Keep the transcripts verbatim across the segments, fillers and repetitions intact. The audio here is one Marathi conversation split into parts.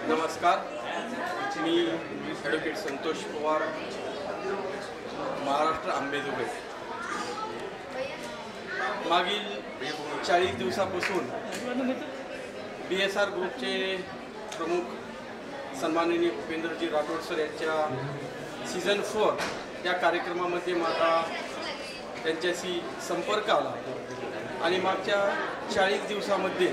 नमस्कार, मी ॲडव्होकेट संतोष पवार, महाराष्ट्र आंबेजोगाई. मागील चाळीस दिवसापासून बी एस आर ग्रुपचे प्रमुख सन्माननीय उपेंद्रजी राठोड सर यांच्या सीझन फोर या कार्यक्रमामध्ये माझा त्यांच्याशी संपर्क आला आणि मागच्या चाळीस दिवसामध्ये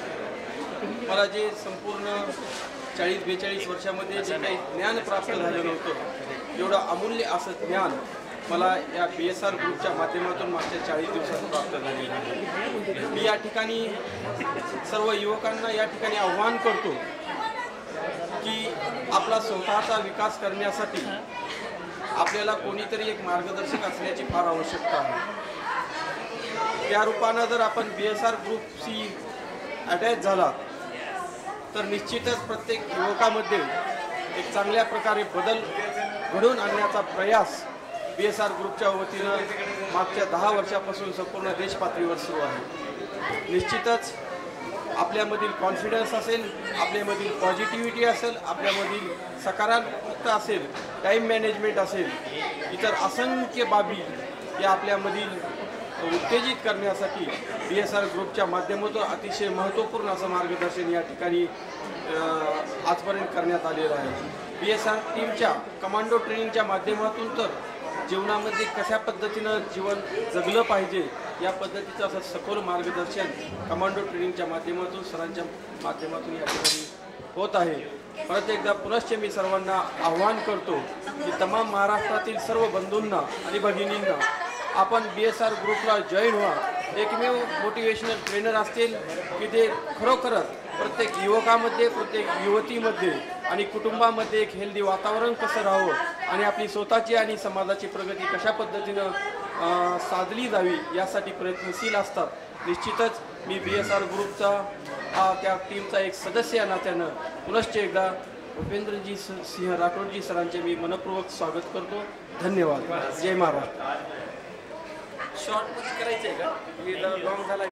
मला जे संपूर्ण चाळीस बेचाळीस वर्षामध्ये जे काही ज्ञान प्राप्त झालं नव्हतं, एवढं अमूल्य असं ज्ञान मला या बी एस आर ग्रुपच्या माध्यमातून मागच्या चाळीस दिवसात प्राप्त झालेलं आहे. मी या ठिकाणी सर्व युवकांना या ठिकाणी आव्हान करतो की आपला स्वतःचा विकास करण्यासाठी आपल्याला कोणीतरी एक मार्गदर्शक असण्याची फार आवश्यकता आहे. त्या रूपानं जर आपण बी एस आर ग्रुपशी अटॅच झाला तर निश्चितच प्रत्येक युवकामध्ये एक चांगल्या प्रकारे बदल घडवून आणण्याचा प्रयास बी एस आर ग्रुपच्या वतीनं मागच्या दहा वर्षापासून संपूर्ण देशपातळीवर सुरू आहे. निश्चितच आपल्यामधील कॉन्फिडन्स असेल, आपल्यामधील पॉझिटिव्हिटी असेल, आपल्यामधील सकारात्मकता असेल, टाईम मॅनेजमेंट असेल, इतर असंख्य बाबी या आपल्यामधील उत्तेजित करण्यासाठी बी एस आर ग्रुपच्या माध्यमातून अतिशय महत्त्वपूर्ण असं मार्गदर्शन या ठिकाणी आजपर्यंत करण्यात आलेलं आहे. बी एस आर टीमच्या कमांडो ट्रेनिंगच्या माध्यमातून तर जीवनामध्ये कशा पद्धतीनं जीवन जगलं पाहिजे या पद्धतीचं असं सखोल मार्गदर्शन कमांडो ट्रेनिंगच्या माध्यमातून सरांच्या माध्यमातून या ठिकाणी होत आहे. परत एकदा पुनश्च मी सर्वांना आव्हान करतो की तमाम महाराष्ट्रातील सर्व बंधूंना आणि भगिनींना आपण बी एस आर ग्रुपला जॉईन व्हा. एकमेव मोटिवेशनल ट्रेनर असतील की ते खरोखरच प्रत्येक युवकामध्ये, प्रत्येक युवतीमध्ये आणि कुटुंबामध्ये एक हेल्दी वातावरण कसं राहावं आणि आपली स्वतःची आणि समाजाची प्रगती कशा पद्धतीनं साधली जावी यासाठी प्रयत्नशील असतात. निश्चितच मी बी एस आर ग्रुपचा त्या टीमचा एक सदस्य या नात्यानं पुनश्च एकदा उपेंद्रजी सिंह राठोडजी सरांचे मी मनपूर्वक स्वागत करतो. धन्यवाद. जय महाराष्ट्र. शॉर्टमध्ये करायचं आहे का? लॉंग झाला.